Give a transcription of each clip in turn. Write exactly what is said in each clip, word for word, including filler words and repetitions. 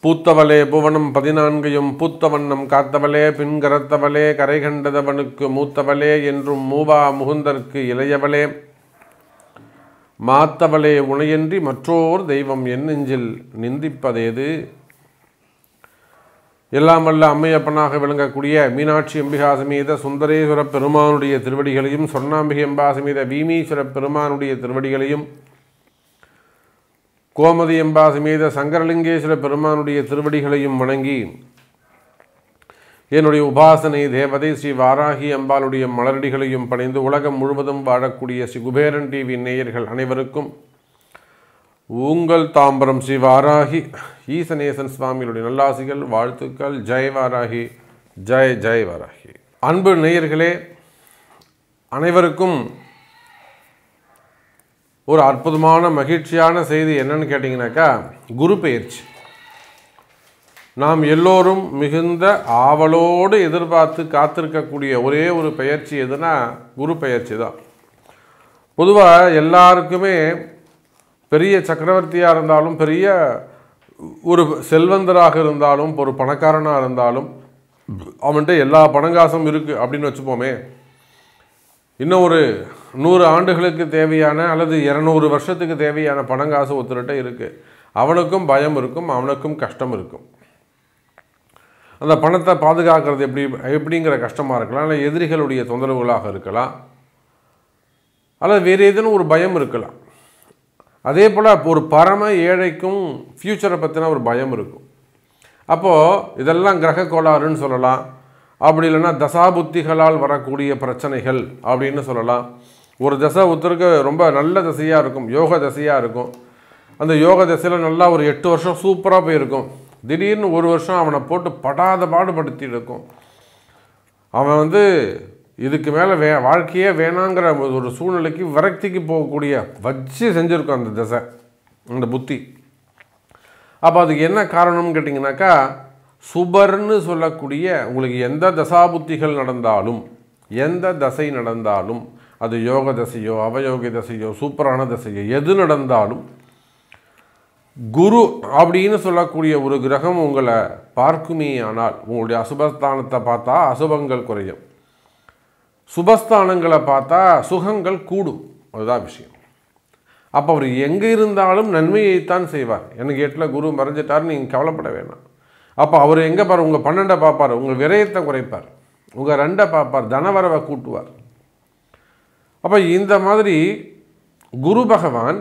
பூத்தவளே புவனம் பதினான்கையும் பூத்தவண்ணம் காத்தவளே பின்கரத்தவளே கரை கண்டதவனுக்கு மூத்தவளே என்றும் மூவா முகுந்தற்கு இளையவளே மாத்தவளே உணையன்றி மற்றோர் தெய்வம் என் நெஞ்சில் நிந்திப்பதேது. எல்லாம் வல்ல அம்மையப்பனாக விளங்கக்கூடிய மீனாட்சி அம்பிகா சமேத சுந்தரேஸ்வர பெருமானுடைய திருவடிகளையும் சொர்ணாம்பிகை அம்பா சமேத வீமீஸ்வர பெருமானுடைய திருவடிகளையும் கோமதி அம்பா சமேத சங்கரலிங்கேஸ்வர பெருமானுடைய திருவடிகளையும் வணங்கி என்னுடைய உபாசனை தேவதை ஸ்ரீ வாராகி அம்பாளுடைய மலரடிகளையும் பணிந்து உலகம் முழுவதும் வாழக்கூடிய ஸ்ரீ குபேரன் டிவி நேயர்கள் அனைவருக்கும் உங்கள் தாம்பரம் ஸ்ரீ வாராகி ஈசனேசன் சுவாமிகளுடைய நல்லாசிகள் வாழ்த்துக்கள். ஜெய் வாராகி, ஜெய் ஜெய் வாராகி. அன்பு நேயர்களே அனைவருக்கும் ஒரு அற்புதமான மகிழ்ச்சியான செய்தி என்னன்னு கேட்டிங்கனாக்கா, குரு பெயர்ச்சி. நாம் எல்லோரும் மிகுந்த ஆவலோடு எதிர்பார்த்து காத்திருக்கக்கூடிய ஒரே ஒரு பெயர்ச்சி எதுனா குரு பெயர்ச்சி தான். பொதுவாக எல்லாருக்குமே பெரிய சக்கரவர்த்தியாக இருந்தாலும், பெரிய ஒரு செல்வந்தராக இருந்தாலும், ஒரு பணக்காரனாக இருந்தாலும், அவன்கிட்ட எல்லா பணங்காசும் இருக்குது அப்படின்னு வச்சுப்போமே, இன்னும் ஒரு நூறு ஆண்டுகளுக்கு தேவையான அல்லது இரநூறு வருஷத்துக்கு தேவையான பணங்காசு ஒருத்தர்கிட்ட இருக்குது. அவனுக்கும் பயம் இருக்கும், அவனுக்கும் கஷ்டம் இருக்கும். அந்த பணத்தை பாதுகாக்கிறது எப்படி எப்படிங்கிற கஷ்டமாக இருக்கலாம், இல்லை எதிரிகளுடைய தொந்தரவுகளாக இருக்கலாம், அல்லது வேறு ஏதேனும் ஒரு பயம் இருக்கலாம். அதே போல் ஒரு பரம ஏழைக்கும் ஃப்யூச்சரை பற்றின ஒரு பயம் இருக்கும். அப்போது இதெல்லாம் கிரக கோளாறுன்னு சொல்லலாம், அப்படி இல்லைன்னா தசாபுத்திகளால் வரக்கூடிய பிரச்சனைகள் அப்படின்னு சொல்லலாம். ஒரு தசை ஒருத்தருக்கு ரொம்ப நல்ல தசையாக இருக்கும், யோக தசையாக இருக்கும். அந்த யோக தசையில் நல்லா ஒரு எட்டு வருஷம் சூப்பராக போயிருக்கும். திடீர்னு ஒரு வருஷம் அவனை போட்டு படாத பாடுபடுத்தி இருக்கும். அவன் வந்து இதுக்கு மேலே வே வாழ்க்கையே வேணாங்கிற ஒரு சூழ்நிலைக்கு விரக்திக்கு போகக்கூடிய வச்சு செஞ்சுருக்கும் அந்த தசை, அந்த புத்தி. அப்போ அதுக்கு என்ன காரணம்னு கேட்டிங்கனாக்கா, சுபர்னு சொல்லக்கூடிய உங்களுக்கு எந்த தசாபுத்திகள் நடந்தாலும், எந்த தசை நடந்தாலும், அது யோக தசையோ அவயோக தசையோ சூப்பரான தசையோ எது நடந்தாலும், குரு அப்படின்னு சொல்லக்கூடிய ஒரு கிரகம் உங்களை பார்க்குமே ஆனால் உங்களுடைய அசுபஸ்தானத்தை பார்த்தா அசுபங்கள் குறையும், சுபஸ்தானங்களை பார்த்தா சுகங்கள் கூடும். அதுதான் விஷயம். அப்போ அவர் எங்கே இருந்தாலும் நன்மையைத்தான் செய்வார். எனக்கு எட்டில் குரு மறைஞ்சிட்டார், நீங்கள் கவலைப்பட வேணாம். அப்போ அவர் எங்கே பார், உங்கள் பன்னெண்டை பார்ப்பார், உங்கள் விரயத்தை குறைப்பார், உங்கள் ரெண்டை பார்ப்பார், தனவரவை கூட்டுவார். அப்போ இந்த மாதிரி குரு பகவான்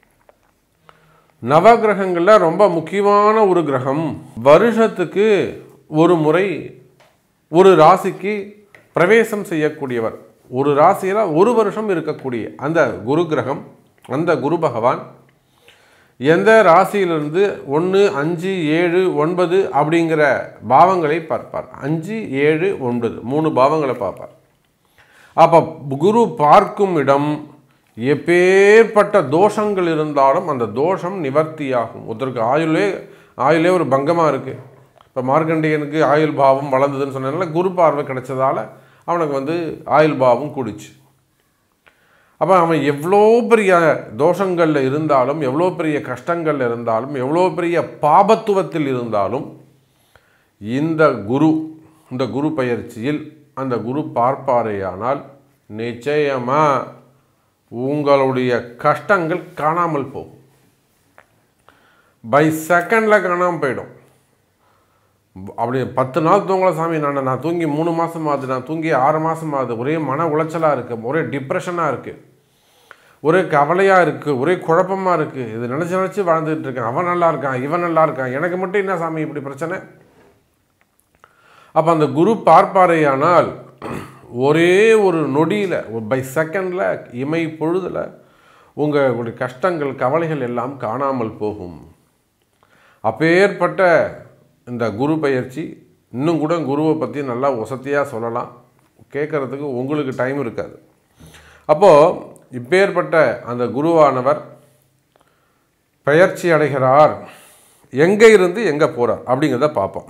நவகிரகங்களில் ரொம்ப முக்கியமான ஒரு கிரகம். வருஷத்துக்கு ஒரு முறை ஒரு ராசிக்கு பிரவேசம் செய்யக்கூடியவர். ஒரு ராசியில் ஒரு வருஷம் இருக்கக்கூடிய அந்த குரு கிரகம், அந்த குரு பகவான் எந்த ராசியிலிருந்து ஒன்று அஞ்சு ஏழு ஒன்பது அப்படிங்கிற பாவங்களை பார்ப்பார். அஞ்சு ஏழு ஒன்பது மூணு பாவங்களை பார்ப்பார். அப்போ குரு பார்க்கும் இடம் எப்பேற்பட்ட தோஷங்கள் இருந்தாலும் அந்த தோஷம் நிவர்த்தியாகும். ஒருத்தருக்கு ஆயுளே ஆயுளே ஒரு பங்கமாக இருக்குது. இப்போ மார்க்கண்டேயனுக்கு ஆயுள் பாவம் வளர்ந்ததுன்னு சொன்னதுனால குரு பார்வை கிடைச்சதால அவனுக்கு வந்து ஆயுள் பாவம் கூடிச்சு. அப்போ அவன் எவ்வளோ பெரிய தோஷங்களில் இருந்தாலும், எவ்வளோ பெரிய கஷ்டங்களில் இருந்தாலும், எவ்வளோ பெரிய பாபத்துவத்தில் இருந்தாலும், இந்த குரு இந்த குரு பயிற்சியில் அந்த குரு பார்ப்பாரேயானால் நிச்சயமாக உங்களுடைய கஷ்டங்கள் காணாமல் போகும். பை செகண்டில் காணாமல் போயிடும். அப்படி பத்து நாள் தூங்கல சாமி, நான் நான் தூங்கி மூணு மாதம் ஆகுது, நான் தூங்கி ஆறு மாதம் ஆகுது, ஒரே மன உளைச்சலாக இருக்குது, ஒரே டிப்ரெஷனாக இருக்குது, ஒரே கவலையாக இருக்குது, ஒரே குழப்பமாக இருக்குது, இது நினச்சி நினச்சி வாழ்ந்துட்டு இருக்கேன், அவன் நல்லா இருக்கான், இவன் நல்லா இருக்கான், எனக்கு மட்டும் என்ன சாமி இப்படி பிரச்சனை. அப்போ அந்த குரு பார்ப்பாரையானால் ஒரே ஒரு நொடியில், ஒரு பை செகண்டில், இமை பொழுதில் உங்களுடைய கஷ்டங்கள் கவலைகள் எல்லாம் காணாமல் போகும். அப்பேற்பட்ட இந்த குரு பயிற்சி இன்னும் கூட குருவை பற்றி நல்லா வசதியாக சொல்லலாம், கேட்குறதுக்கு உங்களுக்கு டைம் இருக்காது. அப்போது இப்பேற்பட்ட அந்த குருவானவர் பெயர்ச்சி அடைகிறார், எங்கே இருந்து எங்கே போகிறார் அப்படிங்கிறத பார்ப்போம்.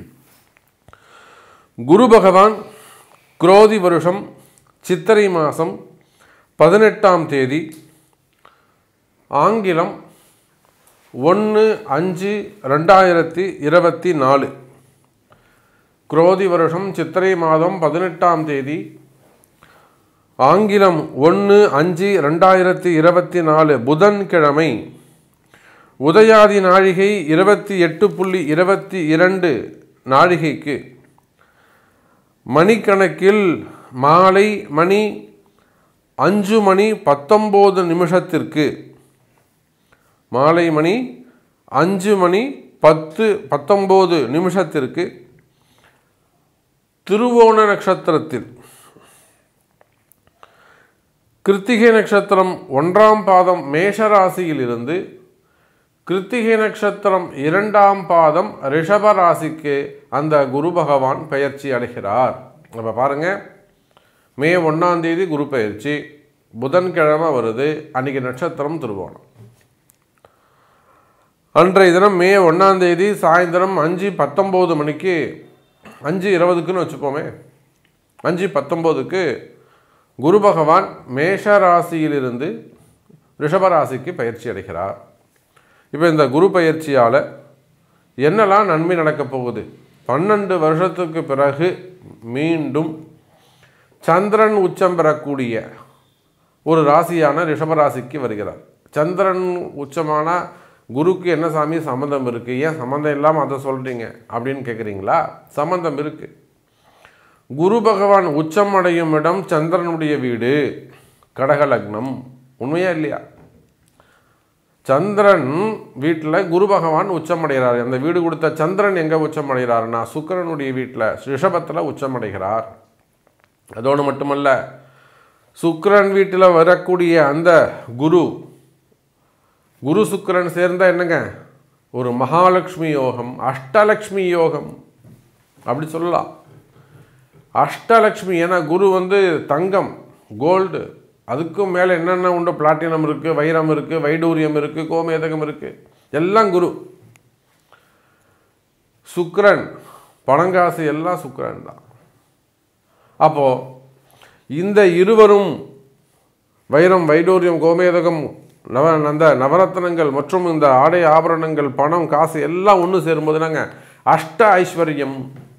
குரு பகவான் குரோதி வருஷம் சித்திரை மாதம் பதினெட்டாம் தேதி ஆங்கிலம் ஒன்று அஞ்சு ரெண்டாயிரத்தி இருபத்தி நாலு குரோதி வருஷம் சித்திரை மாதம் பதினெட்டாம் தேதி, ஆங்கிலம் ஒன்று அஞ்சு ரெண்டாயிரத்தி இருபத்தி நாலு புதன்கிழமை, உதயாதி நாழிகை இருபத்தி எட்டு புள்ளி இருபத்தி இரண்டு நாழிகைக்கு மணிக்கணக்கில் மாலை மணி அஞ்சு மணி பத்தொம்போது நிமிஷத்திற்கு மாலை மணி அஞ்சு மணி பத்து பத்தொம்போது நிமிஷத்திற்கு திருவோண நட்சத்திரத்தில் கிருத்திகை நட்சத்திரம் ஒன்றாம் பாதம் மேஷராசியில் இருந்து கிருத்திகை நட்சத்திரம் இரண்டாம் பாதம் ரிஷப ராசிக்கு அந்த குரு பகவான் பெயர்ச்சி அடைகிறார். அப்போ பாருங்க, மே ஒன்றாம் தேதி குரு பெயர்ச்சி, புதன்கிழமை வருது, அன்றைக்கி நட்சத்திரம் திருவோணம். அன்றைய தினம் மே ஒன்றாம் தேதி சாயந்தரம் அஞ்சு பத்தொம்போது மணிக்கு, அஞ்சு இருபதுக்குன்னு வச்சுப்போமே, அஞ்சு பத்தொம்போதுக்கு குரு பகவான் மேஷ ராசியிலிருந்து ரிஷபராசிக்கு பயிற்சி அடைகிறார். இப்போ இந்த குரு பயிற்சியால் என்னெல்லாம் நன்மை நடக்கப் போகுது? பன்னெண்டு வருஷத்துக்கு பிறகு மீண்டும் சந்திரன் உச்சம் பெறக்கூடிய ஒரு ராசியான ரிஷபராசிக்கு வருகிறார். சந்திரன் உச்சமான குருக்கு என்ன சாமி சம்மந்தம் இருக்குது? ஏன் சம்மந்தம் இல்லாமல் அதை சொல்கிறீங்க அப்படின்னு கேட்குறீங்களா? சம்மந்தம் இருக்குது. குரு பகவான் உச்சம் அடையும் இடம் சந்திரனுடைய வீடு, கடக லக்னம். உண்மையா இல்லையா? சந்திரன் வீட்டில் குரு பகவான் உச்சம் அடைகிறார். அந்த வீடு கொடுத்த சந்திரன் எங்கே உச்சம் அடைகிறாருன்னா சுக்கிரனுடைய வீட்டில் ரிஷபத்தில் உச்சம் அடைகிறார். அதோடு மட்டுமல்ல, சுக்கிரன் வீட்டில் வரக்கூடிய அந்த குரு குரு சுக்கிரன் சேர்ந்தால் என்னங்க, ஒரு மகாலட்சுமி யோகம், அஷ்டலக்ஷ்மி யோகம் அப்படி சொல்லலாம். அஷ்டலக்ஷ்மி, ஏன்னா குரு வந்து தங்கம், கோல்டு, அதுக்கும் மேலே என்னென்ன உண்டு, பிளாட்டினம் இருக்குது, வைரம் இருக்குது, வைடூரியம் இருக்குது, கோமேதகம் இருக்குது, எல்லாம் குரு. சுக்கிரன் பணங்காசு எல்லாம் சுக்கிரன் தான். அப்போது இந்த இருவரும் வைரம், வைடூரியம், கோமேதகம், நவ அந்த நவரத்னங்கள் மற்றும் இந்த ஆடை ஆபரணங்கள், பணம், காசு எல்லாம் ஒன்று சேரும்போது நாங்கள் அஷ்ட ஐஸ்வர்யம்.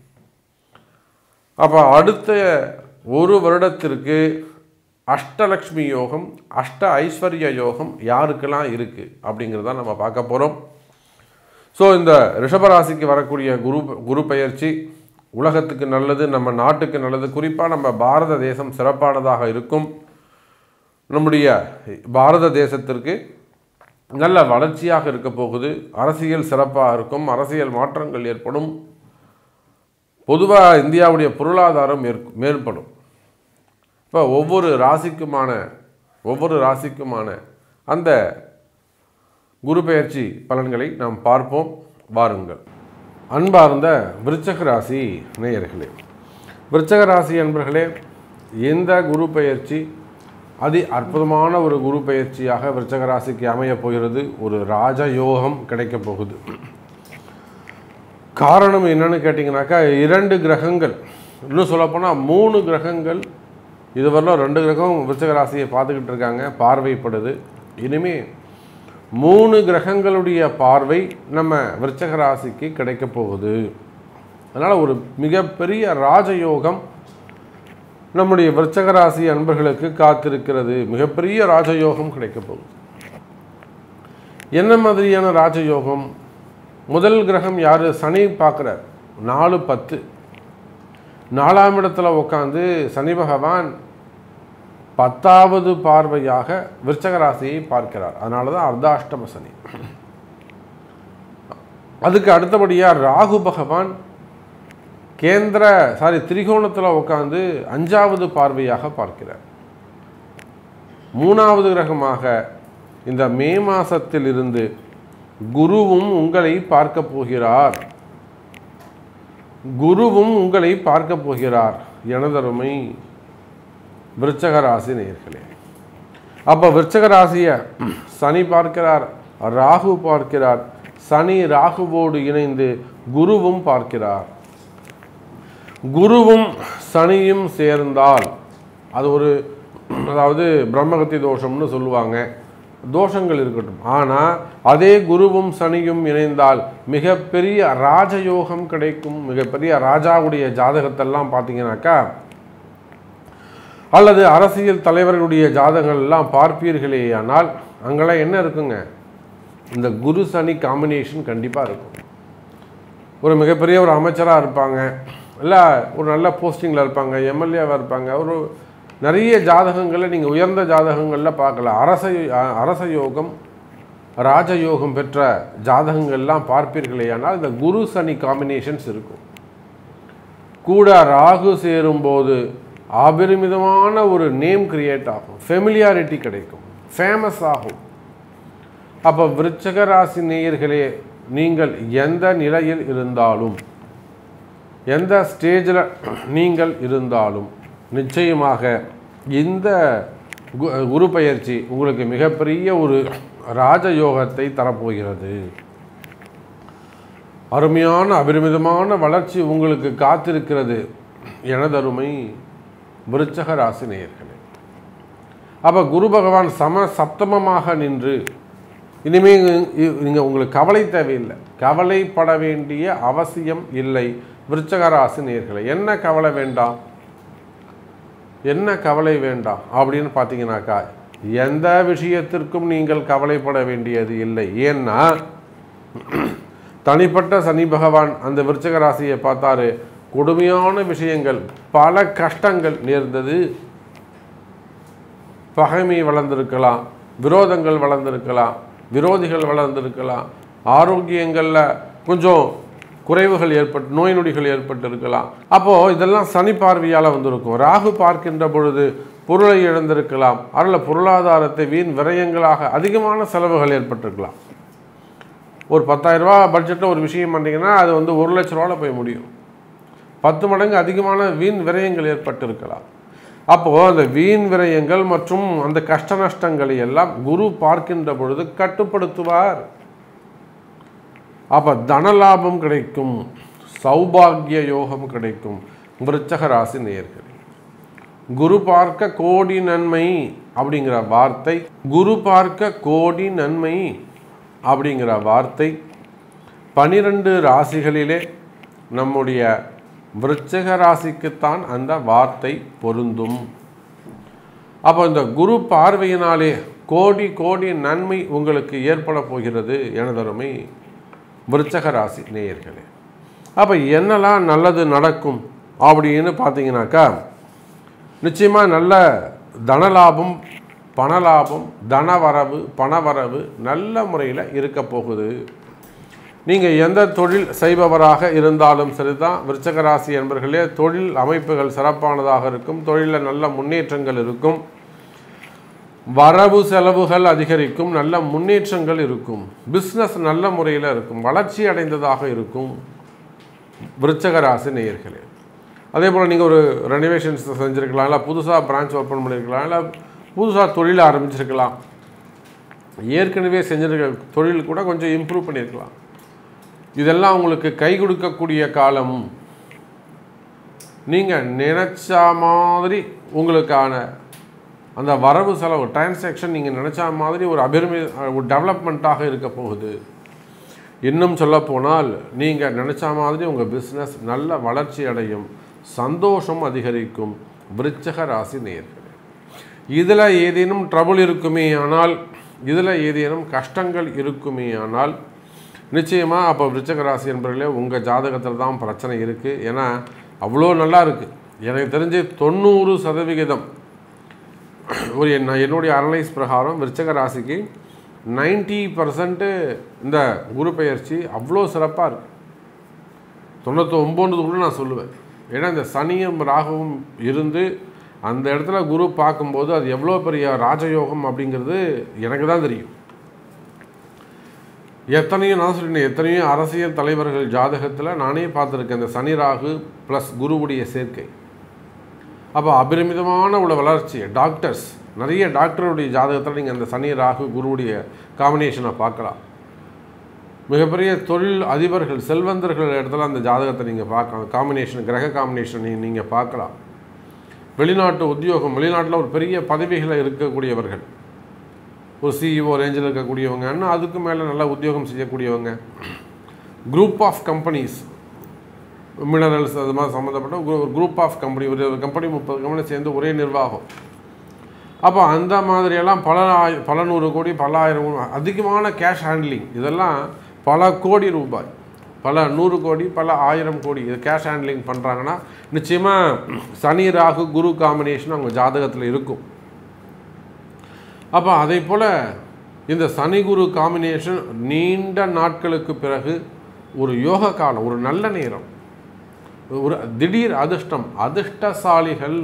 அப்போ அடுத்த ஒரு வருடத்திற்கு அஷ்டலக்ஷ்மி யோகம், அஷ்ட ஐஸ்வர்ய யோகம் யாருக்கெல்லாம் இருக்குது அப்படிங்கிறத நம்ம பார்க்க போகிறோம். ஸோ இந்த ரிஷபராசிக்கு வரக்கூடிய குரு குரு பெயர்ச்சி உலகத்துக்கு நல்லது, நம்ம நாட்டுக்கு நல்லது. குறிப்பாக நம்ம பாரத தேசம் சிறப்பானதாக இருக்கும். நம்முடைய பாரத தேசத்திற்கு நல்ல வளர்ச்சியாக இருக்க போகுது. அரசியல் சிறப்பாக இருக்கும், அரசியல் மாற்றங்கள் ஏற்படும். பொதுவாக இந்தியாவுடைய பொருளாதாரம் மேற்படும். இப்போ ஒவ்வொரு ராசிக்குமான ஒவ்வொரு ராசிக்குமான அந்த குரு பெயர்ச்சி பலன்களை நாம் பார்ப்போம். வாருங்கள். அன்பார்ந்த விருச்சக ராசி நேயர்களே, விருச்சக ராசி அன்பர்களே, இந்த குரு பெயர்ச்சி அதி அற்புதமான ஒரு குரு பெயர்ச்சியாக விருச்சக ராசிக்கு அமையப் போகிறது. ஒரு ராஜயோகம் கிடைக்கப் போகுது. காரணம் என்னன்னு கேட்டிங்கனாக்கா, இரண்டு கிரகங்கள், இன்னும் சொல்லப்போனால் மூணு கிரகங்கள், இதுவரையிலும் ரெண்டு கிரகம் விருச்சக ராசியை பார்த்துக்கிட்டு இருக்காங்க, பார்வைப்படுது. இனிமேல் மூணு கிரகங்களுடைய பார்வை நம்ம விருச்சக ராசிக்கு கிடைக்க போகுது. அதனால் ஒரு மிகப்பெரிய ராஜயோகம் நம்முடைய விருச்சக ராசி அன்பர்களுக்கு காத்திருக்கிறது. மிகப்பெரிய ராஜயோகம் கிடைக்க போகுது. என்ன மாதிரியான ராஜயோகம்? முதல் கிரகம் யார்? சனி பார்க்குறார். நாலு பத்து நாலாம் இடத்துல உட்காந்து சனி பகவான் பத்தாவது பார்வையாக விருச்சக ராசியை பார்க்கிறார். அதனால தான் அர்த்தாஷ்டம சனி. அதுக்கு அடுத்தபடியாக ராகு பகவான் கேந்திர சாரி திரிகோணத்தில் உட்காந்து அஞ்சாவது பார்வையாக பார்க்கிறார். மூணாவது கிரகமாக இந்த மே மாதத்தில் இருந்து குருவும் உங்களை பார்க்க போகிறார். குருவும் உங்களை பார்க்க போகிறார் எனதருமை விருச்சக ராசி நேயர்களே. அப்போ விருச்சக ராசியை சனி பார்க்கிறார், ராகு பார்க்கிறார். சனி ராகுவோடு இணைந்து குருவும் பார்க்கிறார். குருவும் சனியும் சேர்ந்தால் அது ஒரு, அதாவது பிரம்மகத்தி தோஷம்னு சொல்லுவாங்க. தோஷங்கள் இருக்கட்டும். ஆனால் அதே குருவும் சனியும் இணைந்தால் மிகப்பெரிய ராஜயோகம் கிடைக்கும். மிகப்பெரிய ராஜாவுடைய ஜாதகத்தெல்லாம் பார்த்தீங்கன்னாக்கா, அல்லது அரசியல் தலைவர்களுடைய ஜாதகங்கள் எல்லாம் பார்ப்பீர்களேயானால் அங்கெல்லாம் என்ன இருக்குங்க, இந்த குரு சனி காம்பினேஷன் கண்டிப்பாக இருக்கும். ஒரு மிகப்பெரிய ஒரு அமைச்சராக இருப்பாங்க, இல்லை ஒரு நல்ல போஸ்டிங்கில் இருப்பாங்க, எம்எல்ஏவாக இருப்பாங்க. ஒரு நிறைய ஜாதகங்களில் நீங்கள் உயர்ந்த ஜாதகங்களில் பார்க்கலாம். அரச அரச யோகம் ராஜயோகம் பெற்ற ஜாதகங்கள்லாம் பார்ப்பீர்களேயானால் இந்த குரு சனி காம்பினேஷன்ஸ் இருக்கும். கூட ராகு சேரும்போது அபரிமிதமான ஒரு நேம் கிரியேட் ஆகும், ஃபெமிலியாரிட்டி கிடைக்கும், ஃபேமஸ் ஆகும். அப்போ விருச்சிக ராசி நேயர்களே, நீங்கள் எந்த நிலையில் இருந்தாலும், எந்த ஸ்டேஜில் நீங்கள் இருந்தாலும் நிச்சயமாக இந்த குரு பயிற்சி உங்களுக்கு மிகப்பெரிய ஒரு ராஜயோகத்தை தரப்போகிறது. அருமையான அபரிமிதமான வளர்ச்சி உங்களுக்கு காத்திருக்கிறது எனதருமை விருச்சிக ராசி நேயர்களே. அப்போ குரு பகவான் சம சப்தமமாக நின்று இனிமேல் நீங்கள் உங்களுக்கு கவலை தேவையில்லை, கவலைப்பட வேண்டிய அவசியம் இல்லை விருச்சிக ராசி நேயர்களே. என்ன கவலை வேண்டாம், என்ன கவலை வேண்டாம் அப்படின்னு பார்த்தீங்கன்னாக்கா, எந்த விஷயத்திற்கும் நீங்கள் கவலைப்பட வேண்டியது இல்லை. ஏன்னா தனிப்பட்ட சனி பகவான் அந்த விருச்சிக ராசியை பார்த்தாரு, கொடுமையான விஷயங்கள், பல கஷ்டங்கள் நேர்ந்தது. பகைமை வளர்ந்திருக்கலாம், விரோதங்கள் வளர்ந்திருக்கலாம், விரோதிகள் வளர்ந்திருக்கலாம், ஆரோக்கியங்களில் கொஞ்சம் குறைவுகள் ஏற்பட்டு நோய் நொடிகள் ஏற்பட்டு இருக்கலாம். அப்போது இதெல்லாம் சனி பார்வையால் வந்திருக்கும். ராகு பார்க்கின்ற பொழுது பொருளை இழந்திருக்கலாம், அதில் பொருளாதாரத்தை வீண் விரயங்களாக அதிகமான செலவுகள் ஏற்பட்டிருக்கலாம். ஒரு பத்தாயிரம் ரூபா பட்ஜெட்டில் ஒரு விஷயம் பண்ணிங்கன்னா அது வந்து ஒரு லட்ச ரூபாவில் போய் முடியும். பத்து மடங்கு அதிகமான வீண் விரயங்கள் ஏற்பட்டிருக்கலாம். அப்போது அந்த வீண் விரயங்கள் மற்றும் அந்த கஷ்ட நஷ்டங்களை எல்லாம் குரு பார்க்கின்ற பொழுது கட்டுப்படுத்துவார். அப்போ தனலாபம் கிடைக்கும், சௌபாகிய யோகம் கிடைக்கும். விருச்சிக ராசி நேயர்களே, குரு பார்க்க கோடி நன்மை அப்படிங்கிற வார்த்தை, குரு பார்க்க கோடி நன்மை அப்படிங்கிற வார்த்தை பனிரெண்டு ராசிகளிலே நம்முடைய விருச்சிக ராசிக்குத்தான் அந்த வார்த்தை பொருந்தும். அப்போ இந்த குரு பார்வையினாலே கோடி கோடி நன்மை உங்களுக்கு ஏற்பட போகிறது எனதருமை விருச்சிக ராசி நேயர்களே. அப்போ என்னெல்லாம் நல்லது நடக்கும் அப்படின்னு பார்த்தீங்கன்னாக்கா, நிச்சயமாக நல்ல தனலாபம், பணலாபம், தனவரவு, பணவரவு நல்ல முறையில் இருக்க போகுது. நீங்கள் எந்த தொழில் செய்பவராக இருந்தாலும் சரிதான் விருச்சிக ராசி என்பர்களே, தொழில் அமைப்புகள் சிறப்பானதாக இருக்கும், தொழிலில் நல்ல முன்னேற்றங்கள் இருக்கும், வரவு செலவுகள் அதிகரிக்கும், நல்ல முன்னேற்றங்கள் இருக்கும், பிஸ்னஸ் நல்ல முறையில் இருக்கும், வளர்ச்சி அடைந்ததாக இருக்கும் விருச்சிக ராசி நேயர்களே. அதே போல் நீங்கள் ஒரு ரெனோவேஷன்ஸ் செஞ்சுருக்கலாம், இல்லை புதுசாக பிரான்ச் ஓப்பன் பண்ணியிருக்கலாம், இல்லை புதுசாக தொழில் ஆரம்பிச்சிருக்கலாம், ஏற்கனவே செஞ்சிருக்க தொழில் கூட கொஞ்சம் இம்ப்ரூவ் பண்ணியிருக்கலாம். இதெல்லாம் உங்களுக்கு கை கொடுக்கக்கூடிய காலம். நீங்கள் நினச்ச மாதிரி உங்களுக்கான அந்த வரவு செலவு டிரான்சாக்ஷன் நீங்கள் நினச்ச மாதிரி ஒரு அபிரிமி ஒரு டெவலப்மெண்ட்டாக இருக்க போகுது. இன்னும் சொல்லப்போனால் நீங்கள் நினச்ச மாதிரி உங்கள் பிஸ்னஸ் நல்ல வளர்ச்சி அடையும், சந்தோஷம் அதிகரிக்கும் விருச்சிக ராசி நேயர்களே. இதில் ஏதேனும் ட்ரபுள் இருக்குமே ஆனால், இதில் ஏதேனும் கஷ்டங்கள் இருக்குமே ஆனால் நிச்சயமாக அப்போ விருச்சிக ராசி என்பவர்களே உங்கள் ஜாதகத்தில் தான் பிரச்சனை இருக்குது. ஏன்னா அவ்வளோ நல்லா இருக்குது. எனக்கு தெரிஞ்சு தொண்ணூறு சதவிகிதம் ஒரு என்ன என்னுடைய அனலைஸ் பிரகாரம் விருச்சிக ராசிக்கு நைன்ட்டி பர்சன்ட்டு இந்த குரு பெயர்ச்சி அவ்வளோ சிறப்பாக இருக்குது. தொண்ணூற்றி ஒம்பது கூட நான் சொல்லுவேன். ஏன்னா இந்த சனியும் ராகுவும் இருந்து அந்த இடத்துல குரு பார்க்கும்போது அது எவ்வளோ பெரிய ராஜயோகம் அப்படிங்கிறது எனக்கு தான் தெரியும். எத்தனையோ நான் சொல்லினேன், எத்தனையோ அரசியல் தலைவர்கள் ஜாதகத்தில் நானே பார்த்துருக்கேன் இந்த சனி ராகு ப்ளஸ் குருவுடைய சேர்க்கை. அப்போ அபரிமிதமான உள்ள வளர்ச்சி. டாக்டர்ஸ், நிறைய டாக்டருடைய ஜாதகத்தில் நீங்கள் அந்த சனி ராகு குருவுடைய காம்பினேஷனை பார்க்கலாம். மிகப்பெரிய தொழில் அதிபர்கள், செல்வந்தர்கள் இடத்துல அந்த ஜாதகத்தை நீங்கள் பார்க்கலாம், காம்பினேஷன், கிரக காம்பினேஷன் நீங்கள் பார்க்கலாம். வெளிநாட்டு உத்தியோகம், வெளிநாட்டில் ஒரு பெரிய பதவிகளில் இருக்கக்கூடியவர்கள், ஒரு சிஇஓ ரேஞ்சில் இருக்கக்கூடியவங்கன்னா அதுக்கு மேலே நல்லா உத்தியோகம் செய்யக்கூடியவங்க, குரூப் ஆஃப் கம்பெனிஸ், மினரல்ஸ் அது மாதிரி சம்மந்தப்பட்ட ஒரு குரூப் ஆஃப் கம்பெனி, ஒரு கம்பெனி முப்பது கம்பெனி சேர்ந்து ஒரே நிர்வாகம். அப்போ அந்த மாதிரியெல்லாம் பல ஆய் பல நூறு கோடி பல ஆயிரம் கோடி அதிகமான கேஷ் ஹேண்ட்லிங், இதெல்லாம் பல கோடி ரூபாய், பல நூறு கோடி பல ஆயிரம் கோடி இது கேஷ் ஹேண்ட்லிங் பண்ணுறாங்கன்னா நிச்சயமாக சனி ராகு குரு காம்பினேஷன் அவங்க ஜாதகத்தில் இருக்கும். அப்போ அதே போல் இந்த சனி குரு காம்பினேஷன் நீண்ட நாட்களுக்கு பிறகு ஒரு யோக காலம், ஒரு நல்ல நேரம், ஒரு திடீர் அதிர்ஷ்டம், அதிர்ஷ்டசாலிகள்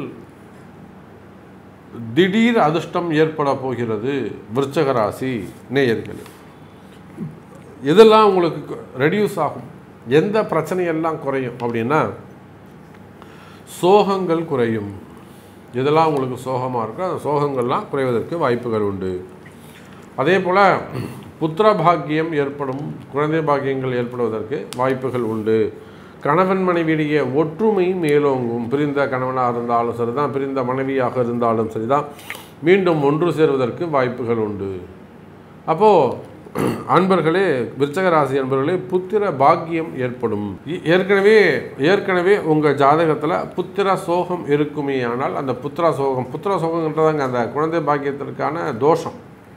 திடீர் அதிர்ஷ்டம் ஏற்பட போகிறது. விருச்சக ராசி நேயர்களே, இதெல்லாம் உங்களுக்கு ரெடியூஸ் ஆகும். எந்த பிரச்சனையெல்லாம் குறையும் அப்படின்னா சோகங்கள் குறையும். இதெல்லாம் உங்களுக்கு சோகமாக இருக்கும், அந்த சோகங்கள்லாம் குறைவதற்கு வாய்ப்புகள் உண்டு. அதே போல் புத்திர பாக்கியம் ஏற்படும், குழந்தை பாக்கியங்கள் ஏற்படுவதற்கு வாய்ப்புகள் உண்டு. கணவன் மனைவியிடையே ஒற்றுமை மேலோங்கும். பிரிந்த கணவனாக இருந்தாலும் சரிதான், பிரிந்த மனைவியாக இருந்தாலும் சரிதான், மீண்டும் ஒன்று சேருவதற்கு வாய்ப்புகள் உண்டு. அப்போது அன்பர்களே, விருச்சக ராசி அன்பர்களே, புத்திர பாக்கியம் ஏற்படும். ஏற்கனவே ஏற்கனவே உங்கள் ஜாதகத்தில் புத்திர சோகம் இருக்குமே ஆனால் அந்த புத்திர சோகம் புத்திர சோகம்ன்றதாங்க அந்த குழந்தை பாக்கியத்திற்கான தோஷம்.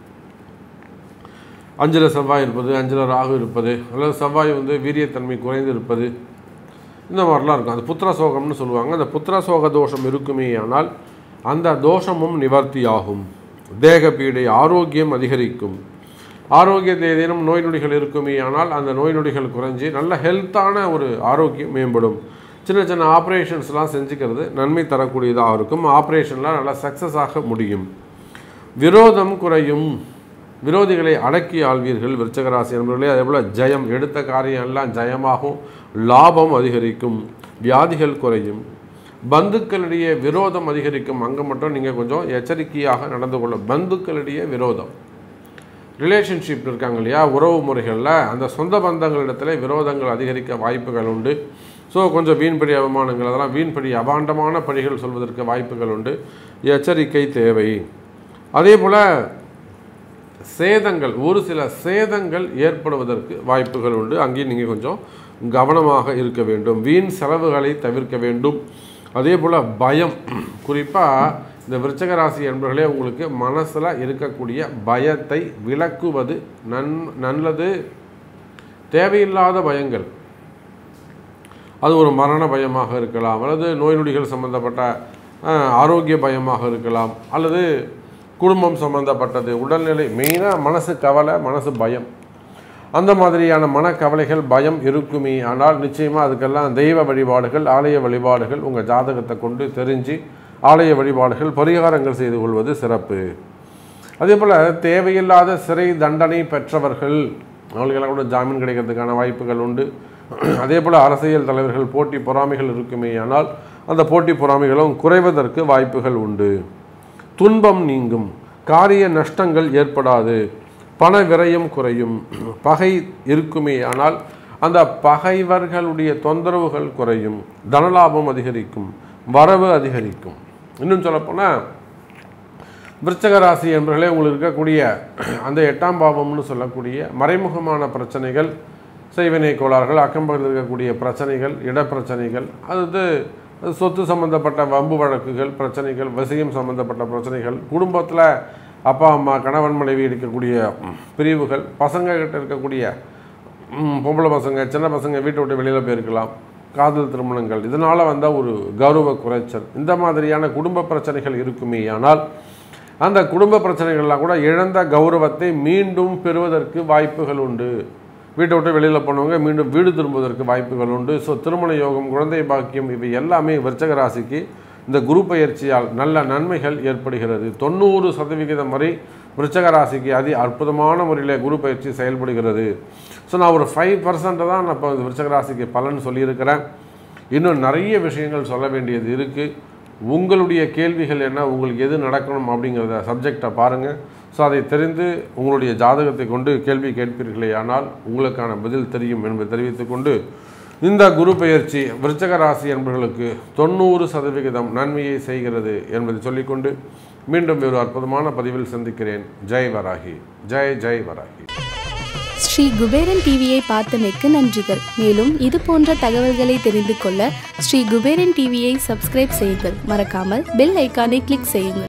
அஞ்சில் செவ்வாய் இருப்பது, அஞ்சில் ராகு இருப்பது, அல்லது செவ்வாய் வந்து வீரியத்தன்மை குறைந்து இருப்பது, இந்த மாதிரிலாம் இருக்கும். அந்த புத்திர சோகம்னு சொல்லுவாங்க. அந்த புத்திர சோக தோஷம் இருக்குமே ஆனால் அந்த தோஷமும் நிவர்த்தியாகும். தேக பீடை, ஆரோக்கியம் அதிகரிக்கும். ஆரோக்கியத்தில் ஏதேனும் நோய் நொடிகள் இருக்குமே ஆனால் அந்த நோய் நொடிகள் குறைஞ்சி நல்ல ஹெல்த்தான ஒரு ஆரோக்கியம் மேம்படும். சின்ன சின்ன ஆப்ரேஷன்ஸ்லாம் செஞ்சுக்கிறது நன்மை தரக்கூடியதாக இருக்கும். ஆப்ரேஷன்லாம் நல்லா சக்ஸஸ் ஆக முடியும். விரோதம் குறையும். விரோதிகளை அடக்கி ஆள்வீர்கள் விருச்சக ராசி என்பவர்களே. அதே போல் ஜெயம், எடுத்த காரியம் எல்லாம் ஜெயமாகும். லாபம் அதிகரிக்கும். வியாதிகள் குறையும். பந்துக்களிடையே விரோதம் அதிகரிக்கும். அங்கே மட்டும் நீங்கள் கொஞ்சம் எச்சரிக்கையாக நடந்து கொள்ளும். பந்துக்களிடையே விரோதம், ரிலேஷன்ஷிப் இருக்காங்க இல்லையா, உறவு முறைகளில் அந்த சொந்த பந்தங்களிடத்தில் விரோதங்கள் அதிகரிக்க வாய்ப்புகள் உண்டு. ஸோ கொஞ்சம் வீண்படி அவமானங்கள், அதெல்லாம் வீண்படி அபாண்டமான பழிகள் சொல்வதற்கு வாய்ப்புகள் உண்டு. எச்சரிக்கை தேவை. அதே போல் சேதங்கள், ஒரு சில சேதங்கள் ஏற்படுவதற்கு வாய்ப்புகள் உண்டு. அங்கேயும் நீங்கள் கொஞ்சம் கவனமாக இருக்க வேண்டும். வீண் செலவுகளை தவிர்க்க வேண்டும். அதே போல் பயம், குறிப்பாக இந்த விருச்சக ராசி என்பவர்களே, உங்களுக்கு மனசில் இருக்கக்கூடிய பயத்தை விலக்குவது நன் நல்லது. தேவையில்லாத பயங்கள், அது ஒரு மரண பயமாக இருக்கலாம், அல்லது நோய் நொடிகள் சம்பந்தப்பட்ட ஆரோக்கிய பயமாக இருக்கலாம், அல்லது குடும்பம் சம்பந்தப்பட்டது, உடல்நிலை, மெயினாக மனசு கவலை, மனசு பயம், அந்த மாதிரியான மனக்கவலைகள் பயம் இருக்குமே ஆனால் நிச்சயமாக அதுக்கெல்லாம் தெய்வ வழிபாடுகள், ஆலய வழிபாடுகள் உங்கள் ஜாதகத்தை கொண்டு தெரிஞ்சு ஆலய வழிபாடுகள் பரிகாரங்கள் செய்து கொள்வது சிறப்பு. அதே போல் தேவையில்லாத சிறை தண்டனை பெற்றவர்கள், அவர்களுக்கெல்லாம் கூட ஜாமீன் கிடைக்கிறதுக்கான வாய்ப்புகள் உண்டு. அதே போல் அரசியல் தலைவர்கள் போட்டி பொறாமைகள் இருக்குமே ஆனால் அந்த போட்டி பொறாமைகளும் குறைவதற்கு வாய்ப்புகள் உண்டு. துன்பம் நீங்கும். காரிய நஷ்டங்கள் ஏற்படாது. பண விரயம் குறையும். பகை இருக்குமே ஆனால் அந்த பகைவர்களுடைய தொந்தரவுகள் குறையும். தனலாபம் அதிகரிக்கும். வரவு அதிகரிக்கும். இன்னும் சொல்லப்போனால் விருச்சக ராசி என்பவர்களே, உங்களுக்கு இருக்கக்கூடிய அந்த எட்டாம் பாவம்னு சொல்லக்கூடிய மறைமுகமான பிரச்சனைகள், செய்வினை கோளாறுகள், அக்கம்பக்கத்தில் இருக்கக்கூடிய பிரச்சனைகள், இடப்பிரச்சனைகள், அது சொத்து சம்பந்தப்பட்ட வம்பு வழக்குகள் பிரச்சனைகள், விஷயம் சம்பந்தப்பட்ட பிரச்சனைகள், குடும்பத்தில் அப்பா அம்மா கணவன் மனைவி இருக்கக்கூடிய பிரிவுகள், பசங்க கிட்ட இருக்கக்கூடிய பொம்பளை பசங்க சின்ன பசங்க வீட்டை விட்டு வெளியில் போயிருக்கலாம், காதல் திருமணங்கள், இதனால் வந்தால் ஒரு கௌரவ குறைச்சல், இந்த மாதிரியான குடும்ப பிரச்சனைகள் இருக்குமே ஆனால் அந்த குடும்ப பிரச்சனைகள்லாம் கூட இழந்த கௌரவத்தை மீண்டும் பெறுவதற்கு வாய்ப்புகள் உண்டு. வீட்டை விட்டு வெளியில் போனவங்க மீண்டும் வீடு திரும்புவதற்கு வாய்ப்புகள் உண்டு. ஸோ திருமண யோகம், குழந்தை பாக்கியம், இவை எல்லாமே விருச்சக ராசிக்கு இந்த குரு பயிற்சியால் நல்ல நன்மைகள் ஏற்படுகிறது. தொண்ணூறு சதவிகிதம் வரை விருச்சக ராசிக்கு அதி அற்புதமான முறையில் குரு பயிற்சி செயல்படுகிறது. ஸோ நான் ஒரு ஃபைவ் பர்சன்ட் தான் நான் இப்போ விருச்சக ராசிக்கு பலன் சொல்லியிருக்கிறேன். இன்னும் நிறைய விஷயங்கள் சொல்ல வேண்டியது இருக்குது. உங்களுடைய கேள்விகள் என்ன, உங்களுக்கு எது நடக்கணும் அப்படிங்கிறத சப்ஜெக்டை பாருங்கள். ஸோ அதை தெரிந்து உங்களுடைய ஜாதகத்தை கொண்டு கேள்வி கேட்பீர்களே ஆனால் உங்களுக்கான பதில் தெரியும் என்பதை தெரிவித்துக்கொண்டு, இந்த குரு பெயர்ச்சி விருச்சக ராசி என்பவர்களுக்கு தொண்ணூறு சதவிகிதம் நன்மையை செய்கிறது என்பதை சொல்லிக்கொண்டு மீண்டும் ஒரு அற்புதமான பதிவில் சந்திக்கிறேன். ஜெய் வராகி, ஜெய் ஜெய் வராகி. ஸ்ரீ குபேரன் டிவியை பார்த்தமைக்கு நன்றிகள். மேலும் இது போன்ற தகவல்களை தெரிந்து கொள்ள ஸ்ரீ குபேரன் டிவியை சப்ஸ்கிரைப் செய்யுங்கள். மறக்காமல் பெல் ஐக்கானை கிளிக் செய்யுங்கள்.